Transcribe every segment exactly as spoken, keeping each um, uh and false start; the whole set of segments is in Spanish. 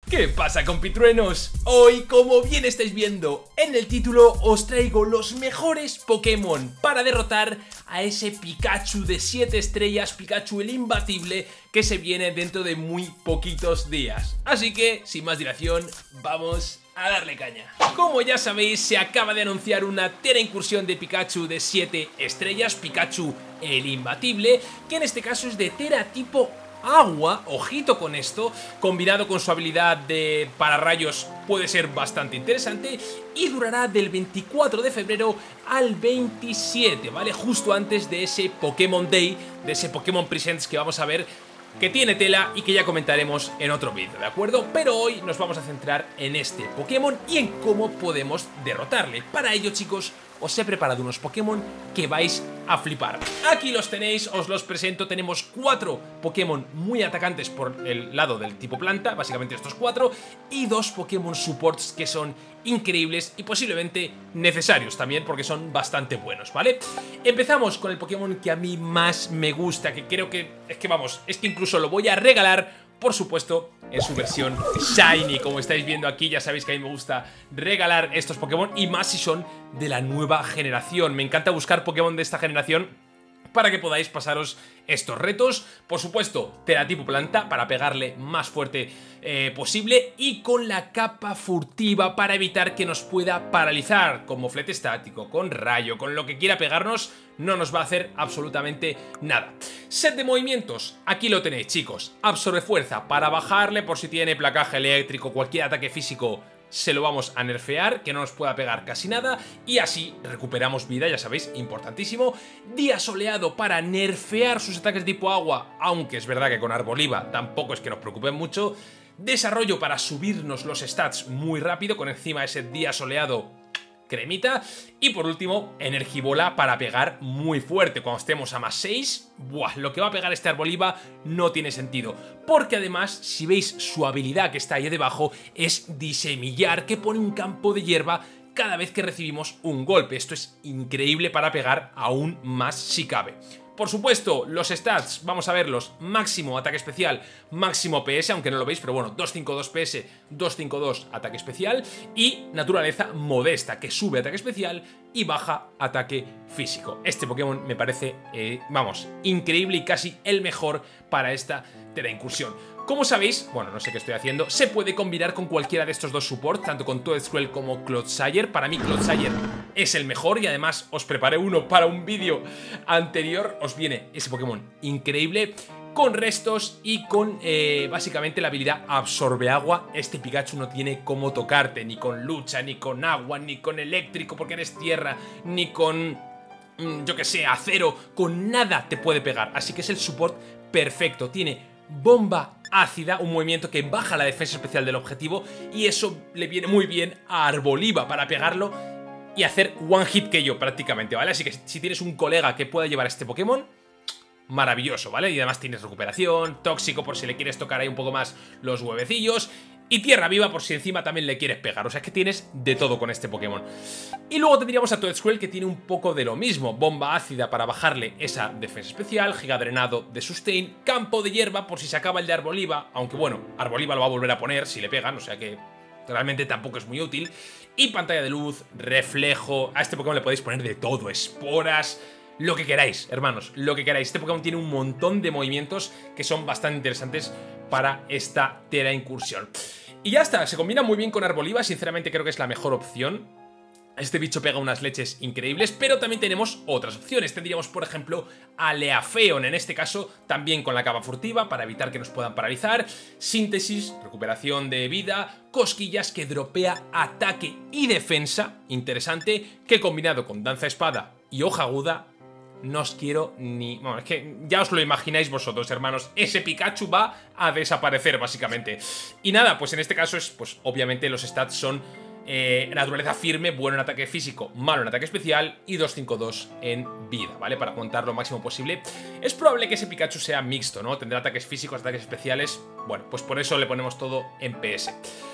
¿Qué pasa, compitruenos? Hoy, como bien estáis viendo en el título, os traigo los mejores Pokémon para derrotar a ese Pikachu de siete estrellas, Pikachu el imbatible, que se viene dentro de muy poquitos días. Así que, sin más dilación, vamos a darle caña. Como ya sabéis, se acaba de anunciar una tera incursión de Pikachu de siete estrellas, Pikachu el imbatible, que en este caso es de tera tipo agua, ojito con esto, combinado con su habilidad de pararrayos puede ser bastante interesante y durará del veinticuatro de febrero al veintisiete, ¿vale? Justo antes de ese Pokémon Day, de ese Pokémon Presents que vamos a ver, que tiene tela y que ya comentaremos en otro vídeo, ¿de acuerdo? Pero hoy nos vamos a centrar en este Pokémon y en cómo podemos derrotarle. Para ello, chicos, os he preparado unos Pokémon que vais a flipar. Aquí los tenéis, os los presento. Tenemos cuatro Pokémon muy atacantes por el lado del tipo planta, básicamente estos cuatro, y dos Pokémon supports que son increíbles y posiblemente necesarios también porque son bastante buenos, ¿vale? Empezamos con el Pokémon que a mí más me gusta, que creo que, es que vamos, es que incluso lo voy a regalar, por supuesto, en su versión Shiny. Como estáis viendo aquí, ya sabéis que a mí me gusta regalar estos Pokémon, y más si son de la nueva generación. Me encanta buscar Pokémon de esta generación para que podáis pasaros estos retos. Por supuesto, tera tipo planta para pegarle más fuerte eh, posible, y con la capa furtiva para evitar que nos pueda paralizar, con moflete estático, con rayo, con lo que quiera pegarnos, no nos va a hacer absolutamente nada. Set de movimientos, aquí lo tenéis, chicos. Absorbe fuerza para bajarle por si tiene placaje eléctrico, cualquier ataque físico se lo vamos a nerfear, que no nos pueda pegar casi nada, y así recuperamos vida, ya sabéis, importantísimo. Día soleado para nerfear sus ataques de tipo agua, aunque es verdad que con Arboliva tampoco es que nos preocupen mucho. Desarrollo para subirnos los stats muy rápido, con encima ese día soleado cremita. Y por último, Energibola para pegar muy fuerte. Cuando estemos a más seis, ¡buah! Lo que va a pegar este Arboliva no tiene sentido. Porque además, si veis su habilidad que está ahí debajo, es Disemillar, que pone un campo de hierba cada vez que recibimos un golpe. Esto es increíble para pegar aún más si cabe. Por supuesto, los stats, vamos a verlos: máximo ataque especial, máximo P S, aunque no lo veis, pero bueno, doscientos cincuenta y dos P S, doscientos cincuenta y dos ataque especial, y naturaleza modesta, que sube ataque especial y baja ataque físico. Este Pokémon me parece, eh, vamos, increíble y casi el mejor para esta tera incursión. Como sabéis, bueno, no sé qué estoy haciendo, se puede combinar con cualquiera de estos dos supports, tanto con Toedscruel como Clodsire. Para mí Clodsire es el mejor, y además os preparé uno para un vídeo anterior. Os viene ese Pokémon increíble, con restos y con eh, básicamente la habilidad Absorbe Agua. Este Pikachu no tiene cómo tocarte, ni con lucha, ni con agua, ni con eléctrico porque eres tierra, ni con, yo que sé, acero. Con nada te puede pegar, así que es el support perfecto. Tiene bomba ácida, un movimiento que baja la defensa especial del objetivo, y eso le viene muy bien a Arboliva para pegarlo y hacer one hit K O prácticamente, ¿vale? Así que si tienes un colega que pueda llevar este Pokémon, maravilloso, ¿vale? Y además tienes recuperación, tóxico por si le quieres tocar ahí un poco más los huevecillos, y tierra viva por si encima también le quieres pegar. O sea, es que tienes de todo con este Pokémon. Y luego tendríamos a Toedscruel, que tiene un poco de lo mismo: bomba ácida para bajarle esa defensa especial, gigadrenado de sustain, campo de hierba por si se acaba el de Arboliva, aunque bueno, Arboliva lo va a volver a poner si le pegan, o sea que realmente tampoco es muy útil. Y pantalla de luz, reflejo. A este Pokémon le podéis poner de todo: esporas, lo que queráis, hermanos, lo que queráis. Este Pokémon tiene un montón de movimientos que son bastante interesantes para esta tera incursión. Y ya está, se combina muy bien con Arboliva, sinceramente creo que es la mejor opción. Este bicho pega unas leches increíbles, pero también tenemos otras opciones. Tendríamos, por ejemplo, a Leafeon, en este caso también con la capa furtiva para evitar que nos puedan paralizar, síntesis, recuperación de vida, cosquillas, que dropea ataque y defensa, interesante, que combinado con danza espada y hoja aguda, no os quiero ni... Bueno, es que ya os lo imagináis vosotros, hermanos. Ese Pikachu va a desaparecer, básicamente. Y nada, pues en este caso es, pues obviamente los stats son eh, naturaleza firme, bueno en ataque físico, malo en ataque especial, y doscientos cincuenta y dos en vida, ¿vale? Para aguantar lo máximo posible. Es probable que ese Pikachu sea mixto, ¿no? Tendrá ataques físicos, ataques especiales. Bueno, pues por eso le ponemos todo en P S.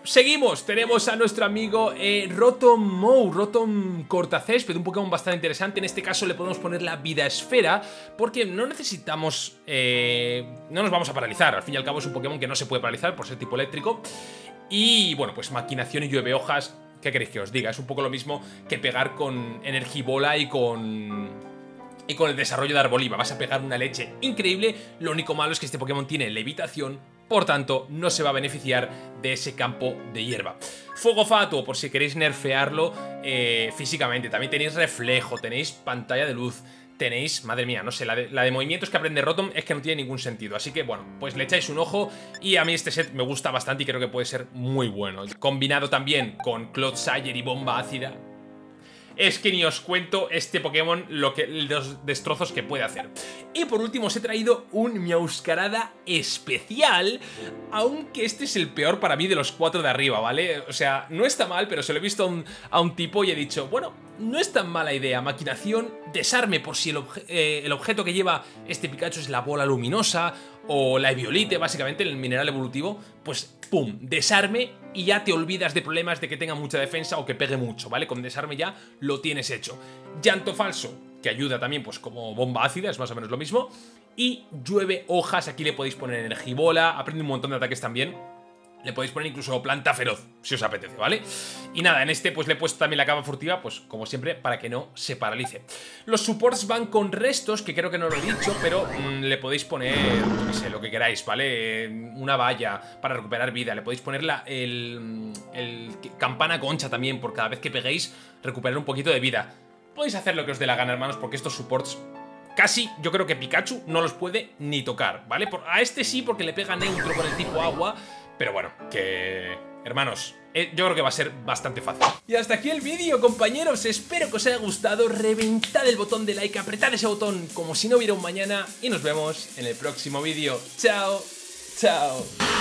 seguimos, tenemos a nuestro amigo eh, Rotom Mow, Rotom Cortacésped, un Pokémon bastante interesante. En este caso le podemos poner la vida esfera, porque no necesitamos, eh, no nos vamos a paralizar. Al fin y al cabo es un Pokémon que no se puede paralizar por ser tipo eléctrico. Y bueno, pues maquinación y llueve hojas, ¿qué queréis que os diga? Es un poco lo mismo que pegar con Energibola y con... Y con el desarrollo de Arboliva vas a pegar una leche increíble. Lo único malo es que este Pokémon tiene levitación, por tanto no se va a beneficiar de ese campo de hierba. Fuego Fatuo, por si queréis nerfearlo eh, físicamente. También tenéis reflejo, tenéis pantalla de luz, tenéis, madre mía, no sé, la de, la de movimientos que aprende Rotom es que no tiene ningún sentido. Así que bueno, pues le echáis un ojo. Y a mí este set me gusta bastante y creo que puede ser muy bueno. Combinado también con Clodsire y Bomba Ácida, es que ni os cuento este Pokémon lo que, los destrozos que puede hacer. Y por último os he traído un Meowscarada especial, aunque este es el peor para mí de los cuatro de arriba, ¿vale? O sea, no está mal, pero se lo he visto a un, a un tipo y he dicho, bueno, no es tan mala idea. Maquinación, desarme por si el, obje eh, el objeto que lleva este Pikachu es la bola luminosa o la Eviolite, básicamente, el mineral evolutivo, pues pum, desarme y ya te olvidas de problemas de que tenga mucha defensa o que pegue mucho, ¿vale? Con desarme ya lo tienes hecho. Llanto falso, que ayuda también pues como bomba ácida, es más o menos lo mismo. Y llueve hojas, aquí le podéis poner Energibola, aprende un montón de ataques también. Le podéis poner incluso planta feroz, si os apetece, ¿vale? Y nada, en este pues le he puesto también la capa furtiva, pues como siempre, para que no se paralice. Los supports van con restos, que creo que no lo he dicho, pero mmm, le podéis poner, yo qué sé, lo que queráis, ¿vale? Una valla para recuperar vida, le podéis poner la, el, el campana concha también, por cada vez que peguéis, recuperar un poquito de vida. Podéis hacer lo que os dé la gana, hermanos, porque estos supports... Casi, yo creo que Pikachu no los puede ni tocar, ¿vale? Por, a este sí, porque le pega neutro con el tipo agua. Pero bueno, que... hermanos, eh, yo creo que va a ser bastante fácil. Y hasta aquí el vídeo, compañeros. Espero que os haya gustado. Reventad el botón de like, apretad ese botón como si no hubiera un mañana. Y nos vemos en el próximo vídeo. Chao, chao.